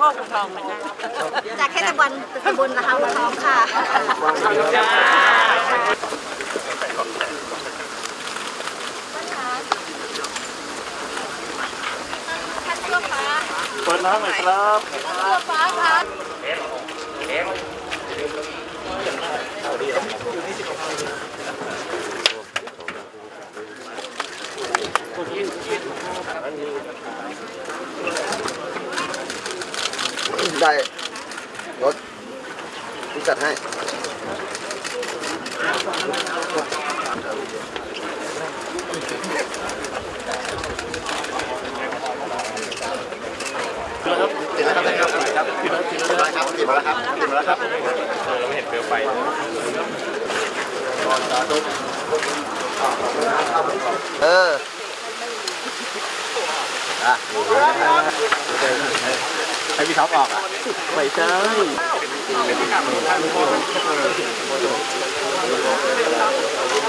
คุณทองเหมือนกันจากแค่ตะบนนะคะคุณทองค่ะเปิดน้ำหน่อยครับเสื้อฟ้าค่ะได้รถที่จัดให้ติดแล้วครับติดแล้วครับติดแล้วครับติดแล้วครับเราไม่เห็นเปลวไฟให้พี่ท็อปออกอ่ะไม่ใช่